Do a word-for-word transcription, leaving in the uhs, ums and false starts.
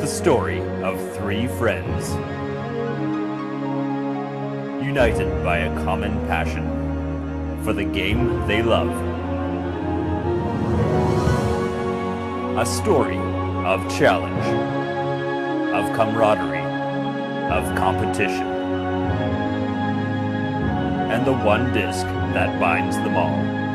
story of three friends, united by a common passion for the game they love. A story of challenge, of camaraderie, of competition, and the one disc that binds them all.